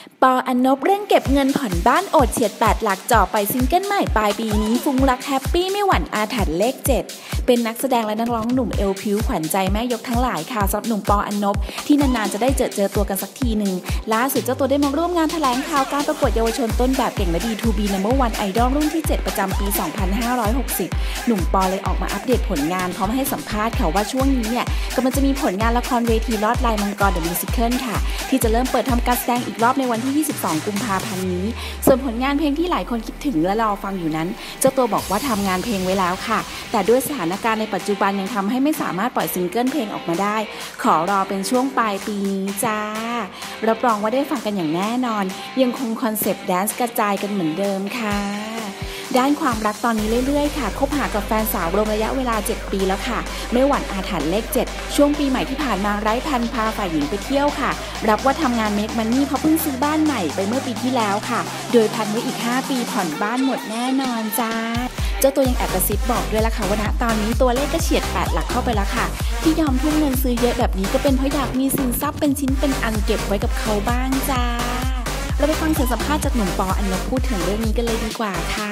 ปอ อันนบเร่งเก็บเงินผ่อนบ้านโอดเฉียด8หลักจ่อไปซิงเกิลใหม่ปลายปีนี้ฟุ้งรักแฮปปี้ไม่หวั่นอาถรรพ์เลข7เป็นนักแสดงและนักร้องหนุ่มเอวพิ้วขวัญใจแม่ยกทั้งหลายค่ะสำหรับหนุ่มปอ อันนบที่นานๆจะได้เจอตัวกันสักทีหนึ่งล่าสุดเจ้าตัวได้มาร่วมงานแถลงข่าวการประกวดเยาวชนต้นแบบเก่งและดี To Be Number One Idol รุ่นที่7ประจำปี 2560 หนุ่มปอเลยออกมาอัปเดตผลงานพร้อมให้สัมภาษณ์ค่ะว่าช่วงนี้เนี่ยกำลังจะมีผลงานละครเวทีลอดลายมังกร The Musical ค่ะที่จะเริ่มเปิดทำการแสดงอีกรอบในวันที่ 22 กุมภาพันธ์นี้ส่วนผลงานเพลงที่หลายคนคิดถึงและรอฟังอยู่นั้นเจ้าตัวบอกว่าทำงานเพลงไว้แล้วค่ะแต่ด้วยสถานการณ์ในปัจจุบันยังทำให้ไม่สามารถปล่อยซิงเกิลเพลงออกมาได้ขอรอเป็นช่วงปลายปีนี้จ้ารับรองว่าได้ฟังกันอย่างแน่นอนยังคงคอนเซปต์แดนซ์กระจายกันเหมือนเดิมค่ะด้านความรักตอนนี้เรื่อยๆค่ะคบหากับแฟนสาวรวมระยะเวลา7ปีแล้วค่ะไม่หวั่นอาถรรพ์เลข7ช่วงปีใหม่ที่ผ่านมาไร้พันพาฝ่ายหญิงไปเที่ยวค่ะรับว่าทำงานเมคมันนี่เพราะเพิ่งซื้อบ้านใหม่ไปเมื่อปีที่แล้วค่ะโดยพันไว้อีก5ปีผ่อนบ้านหมดแน่นอนจ้าเจ้าตัวยังแอบกระซิบบอกด้วยล่ะค่ะว่าณตอนนี้ตัวเลขก็เฉียด8หลักเข้าไปแล้วค่ะที่ยอมทุ่มเงินซื้อเยอะแบบนี้ก็เป็นเพราะอยากมีสินทรัพย์เป็นชิ้นเป็นอันเก็บไว้กับเขาบ้างจ้าเราไปฟังเสียงสัมภาษณ์จากหนุ่มปอ อันนบพูดถึงเรื่องนี้กันเลยดีกว่าค่ะ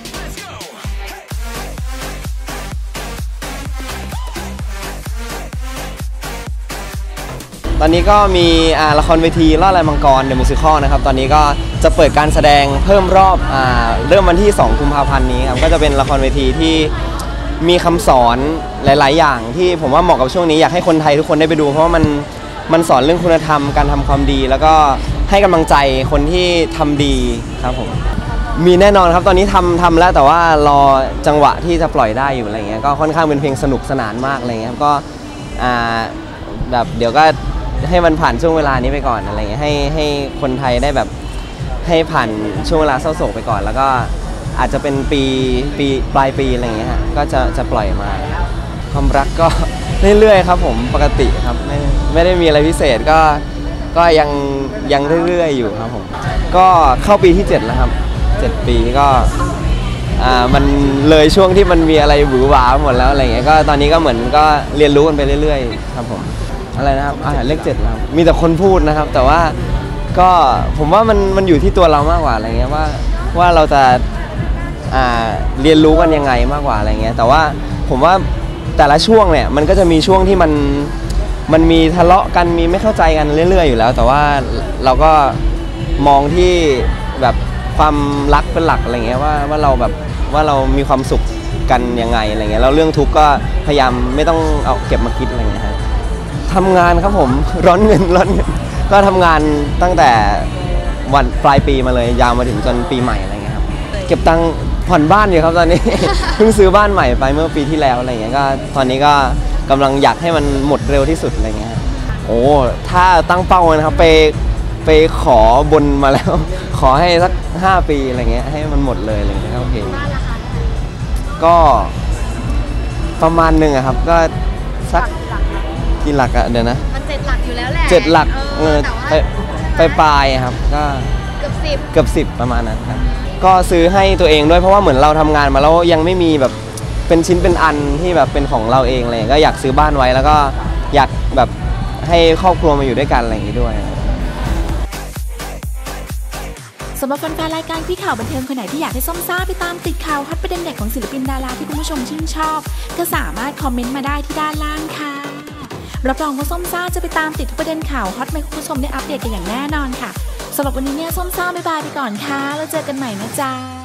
ตอนนี้ก็มีละครเวทีลอดลายมังกร The Musical นะครับตอนนี้ก็จะเปิดการแสดงเพิ่มรอบเริ่มวันที่2กุมภาพันธ์นี้ครับก็จะเป็นละครเวทีที่มีคำสอนหลายๆอย่างที่ผมว่าเหมาะกับช่วงนี้อยากให้คนไทยทุกคนได้ไปดูเพราะว่ามันสอนเรื่องคุณธรรมการทำความดีแล้วก็ให้กำลังใจคนที่ทำดีครับผมมีแน่นอนครับตอนนี้ทำแล้วแต่ว่ารอจังหวะที่จะปล่อยได้อยู่อะไรเงี้ยก็ค่อนข้างเป็นเพลงสนุกสนานมากอะไรเงี้ยก็แบบเดี๋ยวก็ให้มันผ่านช่วงเวลานี้ไปก่อนอะไรเงี้ยให้คนไทยได้แบบให้ผ่านช่วงเวลาเศร้าโศกไปก่อนแล้วก็อาจจะเป็นปีปลายปีอะไรเงี้ยฮะก็จะปล่อยมาความรักก็เรื่อยๆครับผมปกติครับไม่ได้มีอะไรพิเศษก็ยังเรื่อยๆอยู่ครับผมก็เข้าปีที่7แล้วครับ7ปีก็มันเลยช่วงที่มันมีอะไรหวือหวาหมดแล้วอะไรเงี้ยก็ตอนนี้ก็เหมือนก็เรียนรู้กันไปเรื่อยๆครับผมอะไรนะครับเลข7ครับมีแต่คนพูดนะครับแต่ว่าก็ผมว่ามันอยู่ที่ตัวเรามากกว่าอะไรเงี้ยว่าเราจะเรียนรู้กันยังไงมากกว่าอะไรเงี้ยแต่ว่าผมว่าแต่ละช่วงเนี่ยมันก็จะมีช่วงที่มันมีทะเลาะกันมีไม่เข้าใจกันเรื่อยๆอยู่แล้วแต่ว่าเราก็มองที่แบบความรักเป็นหลักอะไรเงี้ยว่าเราแบบว่าเรามีความสุขกันยังไงอะไรเงี้ยแล้วเรื่องทุกข์ก็พยายามไม่ต้องเอาเก็บมาคิดอะไรเงี้ยครับทำงานครับผมร้อนเงินก็ทำงานตั้งแต่วันปลายปีมาเลยยาวมาถึงจนปีใหม่อะไรเงี้ยครับเก็บตังค์ผ่อนบ้านอยู่ครับตอนนี้ เพิ่งซื้อบ้านใหม่ไปเมื่อปีที่แล้วอะไรเงี้ยก็ตอนนี้ก็กำลังอยากให้มันหมดเร็วที่สุดอะไรเงี้ยโอ้ถ้าตั้งเป้านะครับไปขอบนมาแล้ว ขอให้สัก5ปีอะไรเงี้ยให้มันหมดเลยอะไรเงี้ยโอเคก็ประมาณหนึ่งครับก็สักกี่หลักอะเดี๋ยวนะมัน7หลักอยู่แล้วแหละ 7หลักไปปลายครับก็เกือบ10ประมาณนั้นครับก็ซื้อให้ตัวเองด้วยเพราะว่าเหมือนเราทำงานมาแล้วยังไม่มีแบบเป็นชิ้นเป็นอันที่แบบเป็นของเราเองเลยก็อยากซื้อบ้านไว้แล้วก็อยากแบบให้ครอบครัวมาอยู่ด้วยกันอะไรอย่างนี้ด้วยสำหรับแฟนๆรายการพี่ข่าวบันเทิงคนไหนที่อยากให้ส้มซ่าไปตามติดข่าวฮอตประเด็นเด็กของศิลปินดาราที่คุณผู้ชมชื่นชอบก็สามารถคอมเมนต์มาได้ที่ด้านล่างค่ะรับรองว่าส้มซ่าจะไปตามติดทุกประเด็นข่าวฮอตให้คุณผู้ชมได้อัปเดตกันอย่างแน่นอนค่ะสำหรับวันนี้เนี่ยส้มซ่าบ๊ายบายไปก่อนค่ะแล้วเจอกันใหม่นะจ๊ะ